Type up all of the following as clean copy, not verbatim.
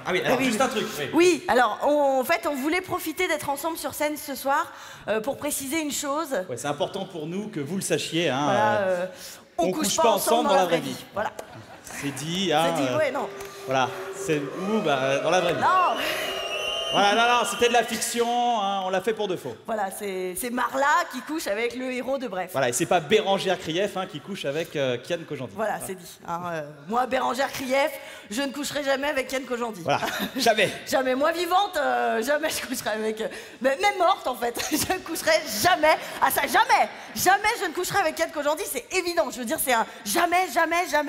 Ah oui, alors juste un truc. Oui, oui, alors en fait, on voulait profiter d'être ensemble sur scène ce soir pour préciser une chose. Ouais, c'est important pour nous que vous le sachiez. Hein, voilà, on couche pas ensemble dans la vraie vie. Voilà. C'est dit. Hein, c'est dit, ouais, non. Voilà, c'est où dans la vraie vie. Non. Voilà, non, c'était de la fiction, hein, on l'a fait pour de faux. Voilà, c'est Marla qui couche avec le héros de Bref. Voilà, et c'est pas Bérangère Krief qui couche avec Kian Kojandi. Voilà, c'est dit. Hein, moi, Bérangère Krief, je ne coucherai jamais avec Kian Kojandi. Voilà, jamais. Jamais. Moi, vivante, jamais je coucherai avec... même morte, en fait, je ne coucherai jamais... Ah ça, jamais. Jamais je ne coucherai avec Kian Kojandi, c'est évident. Je veux dire, c'est un jamais. Ça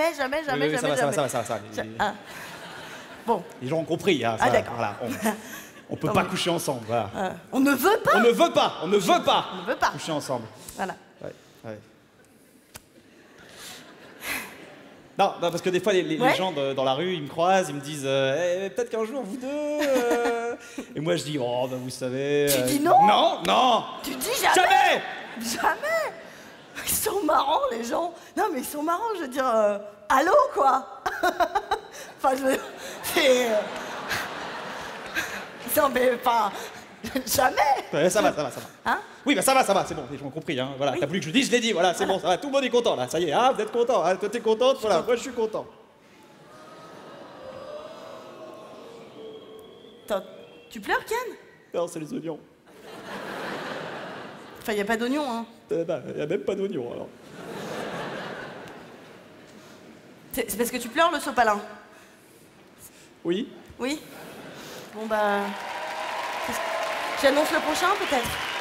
va. Bon. Les gens ont compris. Hein, ah, d'accord. Voilà, on peut pas coucher ensemble, voilà. On ne veut pas. On ne veut pas. On ne veut pas coucher ensemble. Voilà. Ouais. Non, parce que des fois, les gens dans la rue, ils me croisent, ils me disent peut-être qu'un jour, vous deux... Et moi, je dis, oh, ben vous savez... Tu dis non. Non. Tu dis jamais. Jamais. Ils sont marrants, les gens. Non, mais ils sont marrants, je veux dire... allô, quoi. Enfin, c'est... Non, mais pas... Jamais. Ouais, ça va. Hein? Oui, ça va, c'est bon, les gens ont compris. Hein. Voilà, oui. T'as voulu que je le dise, je l'ai dit, voilà, c'est bon, ça va, tout le monde est content, là, ça y est, vous êtes content, hein, toi t'es contente, voilà, moi je suis content. Attends, tu pleures, Ken? Non, c'est les oignons. Enfin, y a pas d'oignons, hein. Y a même pas d'oignons, alors. C'est parce que tu pleures, le sopalin? Oui. Oui? Bon, bah... J'annonce le prochain, peut-être?